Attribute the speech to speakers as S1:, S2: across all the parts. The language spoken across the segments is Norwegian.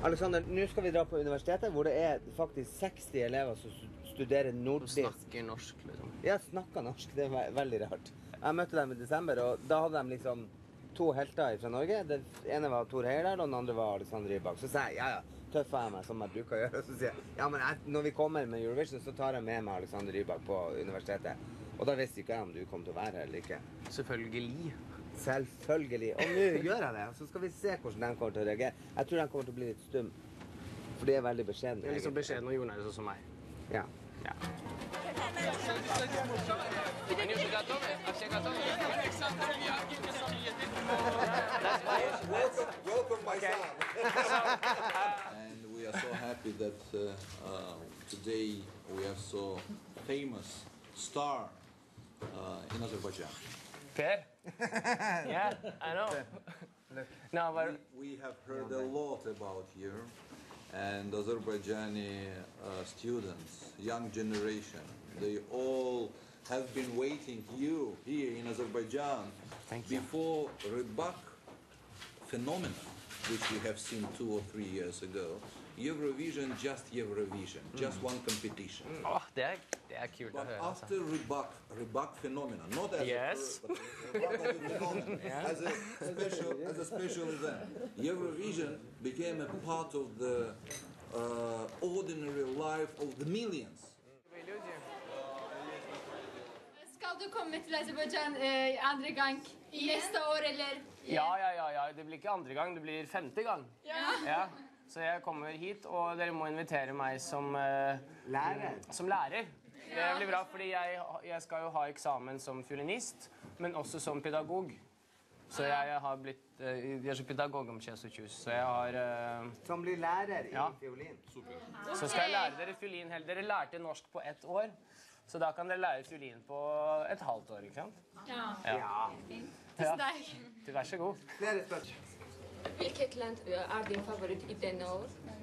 S1: Alexander, nå skal vi dra på universitetet, hvor det faktisk 60 elever som studerer nordisk.
S2: Snakker norsk, liksom.
S1: Ja, snakker norsk. Det er veldig rart. Jeg møtte dem i desember, og da hadde de liksom 2 helter fra Norge. Den ene var Thor Heyerdahl, og den andre var Alexander Rybak. Så sier jeg, tøffer jeg meg, som jeg bruker å gjøre. Og så sier jeg, men når vi kommer med Eurovision, så tar jeg med meg Alexander Rybak på universitetet. Og da visste ikke jeg om du kom til å være her eller ikke.
S2: Selvfølgelig.
S1: Selvfølgelig. Og nå gjør jeg det. Så skal vi se hvordan de kommer til å reagere. Jeg tror de kommer til å bli litt stum. For de er veldig beskjedne.
S2: Det er liksom beskjedne og jordnære sånn som meg.
S1: Ja. Welcome, my son.
S3: And we are so happy that today we have so famous star in Azerbaijan.
S2: Per? Yeah, I know. No, but
S3: We have heard a lot about you and Azerbaijani students, young generation. They all have been waiting you here in Azerbaijan.
S2: Thank you.
S3: Before Rybak phenomenon, which we have seen 2 or 3 years ago. Eurovision, just one competition.
S2: det er kult å
S3: But
S2: høre. Altså.
S3: after Rybak phenomenon, not as
S2: Yes.
S3: a phenomenon, as a special event, Eurovision became a part of the ordinary life of the millions.
S4: Skal du komme til Azerbaijan andre gang neste år, eller?
S2: Ja. Det blir ikke andre gang, det blir 5. gang. Ja. Så jeg kommer hit, og dere må invitere meg som lærer. Det blir bra, fordi jeg skal jo ha eksamen som fiolinist, men også som pedagog. Så jeg har blitt jeg er så pedagog om Kjesutjus, så jeg har
S1: Som blir lærer i fiolin.
S3: Super.
S2: Så skal jeg lære dere fiolin. Dere lærte norsk på 1 år, så da kan dere lære fiolin på et halvt år, ikke sant?
S4: Ja.
S2: Tusen takk. Vær så god.
S1: Flere spørsmål.
S5: Hvilket land din favoritt i denne år?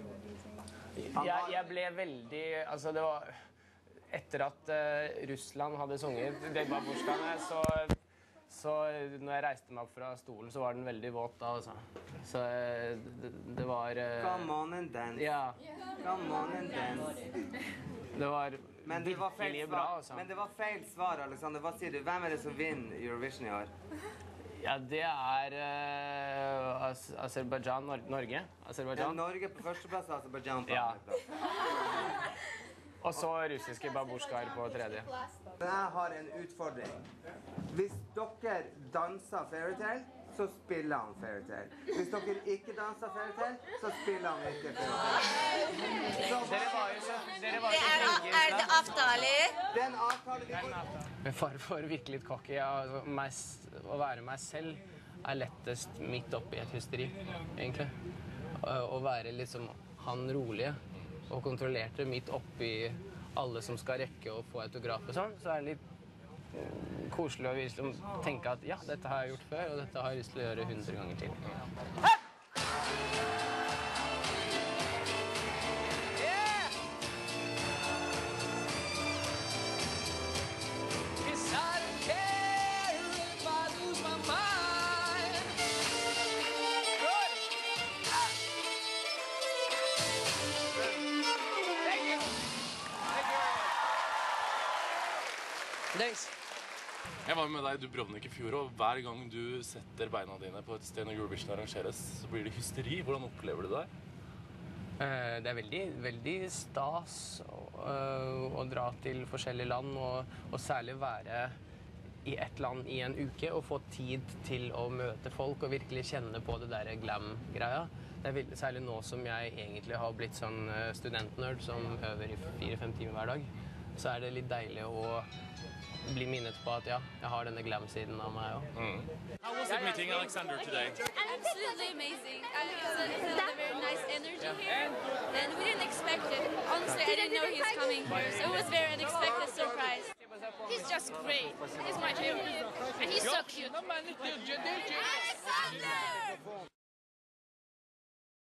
S2: Jeg ble veldig, altså det var, etter at Russland hadde sunget Babushkane, så når jeg reiste meg opp fra stolen, så var den veldig våt da, altså. Så det var...
S1: Come on and dance.
S2: Ja.
S1: Come on and dance.
S2: Det var
S1: virkelig
S2: bra, altså.
S1: Men det var feil svar, Alexander. Hva sier du? Hvem det som vinner Eurovision i år?
S2: Ja, det Azerbaijan, Norge. Azerbaijan.
S1: Norge på førsteplass, Azerbaijan på
S2: Ja.
S1: andreplass.
S2: Og så russiske babushkaer på 3.
S1: Men jeg har en utfordring. Hvis dere danser Fairytale, så spiller han Fairytale. Hvis dere ikke danser Fairytale, så spiller han ikke Fairytale.
S2: Dere var jo så
S5: Det avtale?
S1: Det er en avtale vi får.
S2: Med fare for virkelig litt cocky, å være meg selv er lettest midt oppi et hysteri, egentlig. Å være liksom han rolige og kontrollerte midt oppi alle som skal rekke å få autograf og sånn, så er det litt koselig å liksom tenke at ja, dette har jeg gjort før, og dette har jeg lyst til å gjøre 100 ganger til.
S6: Jeg var med deg i Dubrovnik i fjor, og hver gang du setter beina dine på et sted når Eurovision arrangeres, så blir det hysteri. Hvordan opplever du det?
S2: Det er veldig stas å dra til forskjellige land, og særlig være i et land i en uke, og få tid til å møte folk og virkelig kjenne på det der glam-greia. Det er særlig nå som jeg egentlig har blitt sånn studentnerd som øver i 4-5 timer hver dag, så er det litt deilig å bli minnet på at ja, jeg har denne glam-siden av meg også.
S6: How was it meeting Alexander today?
S7: Absolutely amazing. It's a very nice energy here, and we didn't expect it. Honestly, I didn't know he was coming here, so it was a very unexpected surprise.
S4: He's just great. He's my favorite. And he's so cute.
S7: Alexander!